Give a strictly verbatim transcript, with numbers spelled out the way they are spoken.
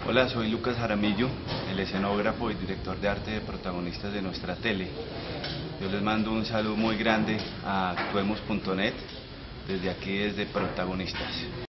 Hola, soy Lucas Jaramillo, el escenógrafo y director de arte de Protagonistas de nuestra tele. Yo les mando un saludo muy grande a actuemos punto net, desde aquí, desde Protagonistas.